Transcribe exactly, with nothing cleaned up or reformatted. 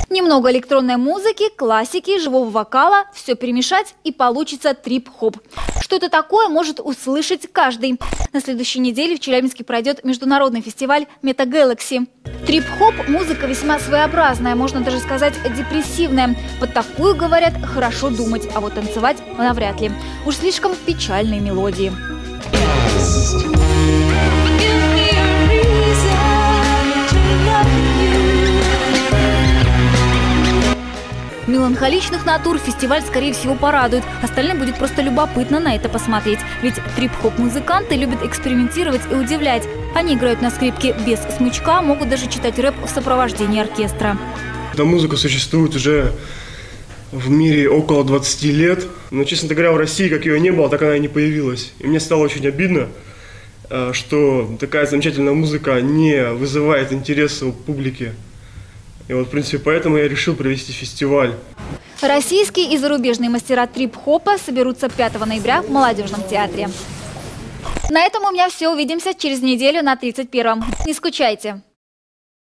Немного электронной музыки, классики, живого вокала – все перемешать и получится трип-хоп. Что это такое, может услышать каждый. На следующей неделе в Челябинске пройдет международный фестиваль Meta Galaxy. Трип-хоп – музыка весьма своеобразная, можно даже сказать депрессивная. Под такую, говорят, хорошо думать, а вот танцевать навряд ли. Уж слишком печальные мелодии. Меланхоличных натур фестиваль, скорее всего, порадует. Остальным будет просто любопытно на это посмотреть. Ведь трип-хоп-музыканты любят экспериментировать и удивлять. Они играют на скрипке без смычка, могут даже читать рэп в сопровождении оркестра. Эта музыка существует уже в мире около двадцати лет. Но, честно говоря, в России, как ее не было, так она и не появилась. И мне стало очень обидно, что такая замечательная музыка не вызывает интереса у публики. И вот, в принципе, поэтому я решил провести фестиваль. Российские и зарубежные мастера трип-хопа соберутся пятого ноября в Молодежном театре. На этом у меня все. Увидимся через неделю на тридцать первом. Не скучайте!